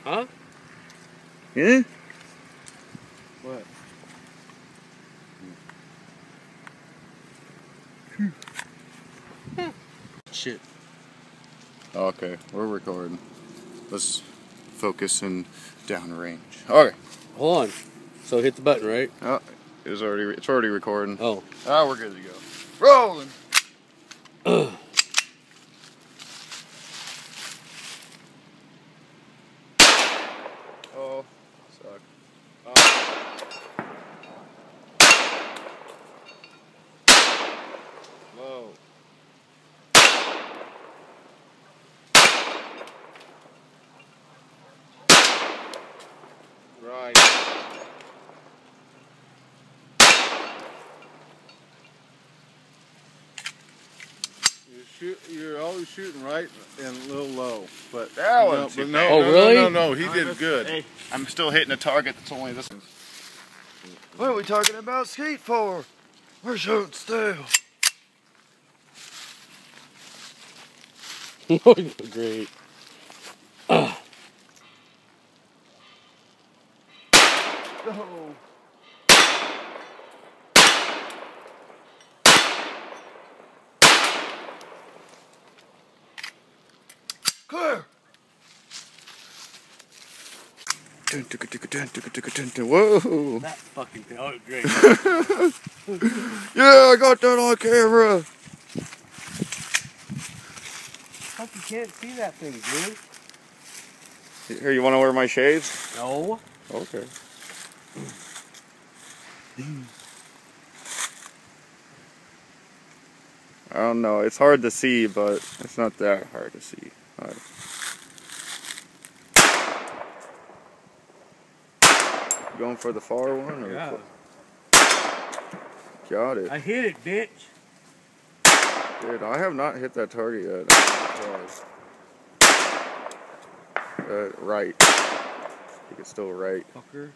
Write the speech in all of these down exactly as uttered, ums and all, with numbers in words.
Huh? Yeah? What? Shit. Okay, we're recording. Let's focus and downrange. Okay. Hold on. So hit the button, right? Oh, it's already it's already recording. Oh. Ah, we're good to go. Rolling. Oh, suck. Oh. Low. Right. You're, shoot, you're always shooting right and a little low, but That no, one's but too no, bad. Oh, no, really? no, no, no, he I did missed- good. Hey, I'm still hitting a target that's only this. What are we talking about skate for? We're shooting still. Great. No. Clear. Whoa! That fucking thing. Oh, great. Yeah, I got that on camera. Fuck, you can't see that thing, dude. Here, you want to wear my shades? No. Okay. I don't know. It's hard to see, but it's not that hard to see. All right. You going for the far one? Or Yeah. Got it. I hit it, bitch. Dude, I have not hit that target yet. I'm surprised. Uh, right. I think it's still right. Fucker.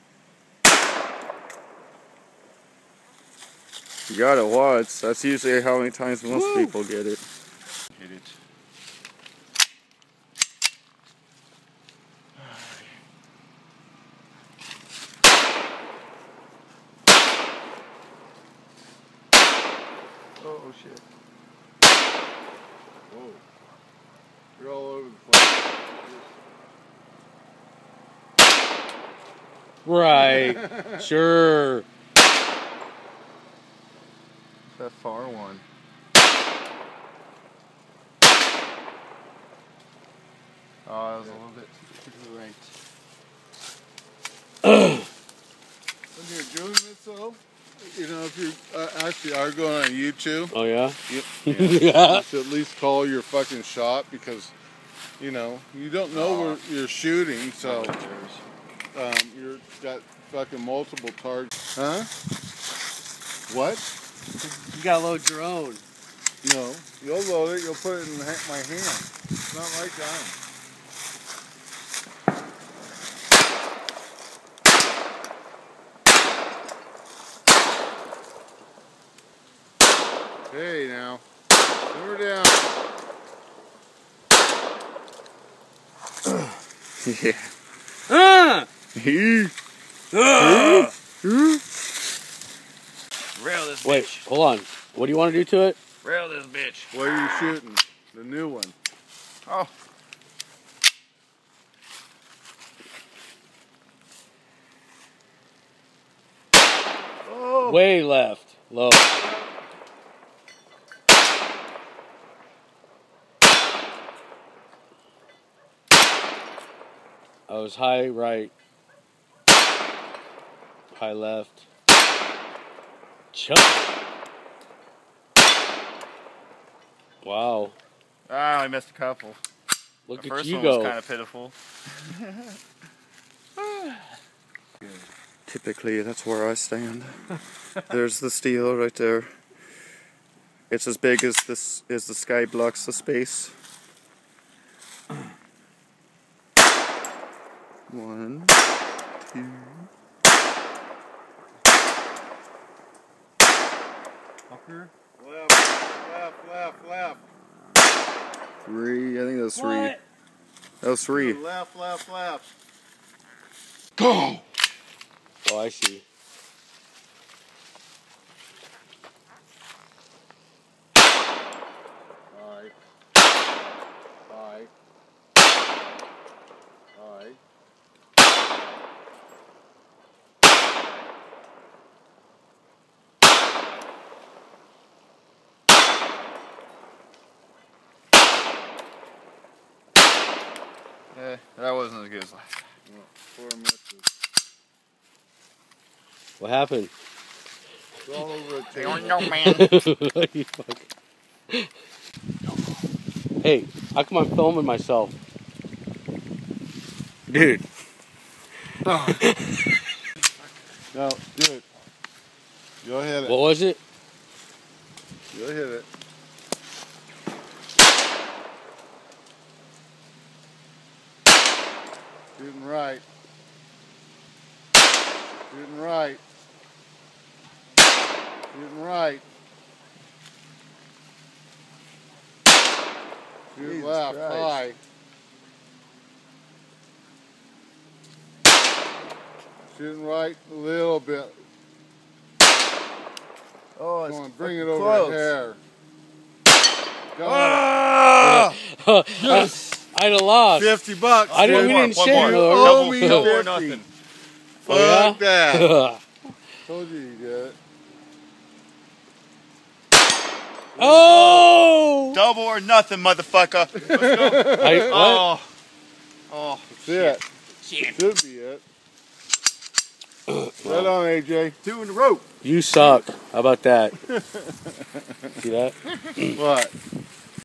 You got it once. That's usually how many times most Woo! people get it. Hit it. Oh shit. Whoa. You're all over the place. Right. Sure. That far one. Oh, that was a little bit to the right. When you're doing this though, you know, if you uh, actually are going on YouTube, Oh, yeah? you, Yeah. you should at least call your fucking shot because, you know, you don't know where you're shooting, so um, you're got fucking multiple targets. Huh? What? You gotta load your own. No, you'll load it. You'll put it in ha- my hand. It's not my gun. Hey now, simmer down. Yeah. Ah! Ah! Rail this Wait, bitch. hold on. What do you want to do to it? Rail this bitch. What are you shooting? The new one. Oh. Oh. Way left. Low. I was high right. High left. Chunk. Wow. Ah, I missed a couple. Look The at first you one go. was kind of pitiful. Typically, that's where I stand. There's the steel right there. It's as big as this as the sky blocks the space. One, two. Fucker. Left, left, left, left. Three, I think that's three. What? That was three. Left, left, left. Go! Oh, I see. Alright. Alright. Alright. Eh, that wasn't as good as last. Four misses. What happened? It's all over the They table. don't know, man. You fuck. Hey, how come I'm filming myself? Dude. No, do it. You'll hit it. What was it? You'll hit it. Shooting right. Shooting right. Shooting right. Shoot Jesus left. Christ. High. Shooting right a little bit. Oh, it's Come on, bring it fucking over close. the hair. Go Ah! Yes! I'd have lost. Fifty bucks. I didn't, we dude. didn't one share. more. You Lord. owe me Double or fifty. nothing. Fuck Oh, that. yeah? Told you you did it. Oh! Double or nothing, motherfucker. Let's go. I, what? Oh. Oh. That's it. Shit. Should be it. Right on, A J. Two in a row. You suck. How about that? See that? What?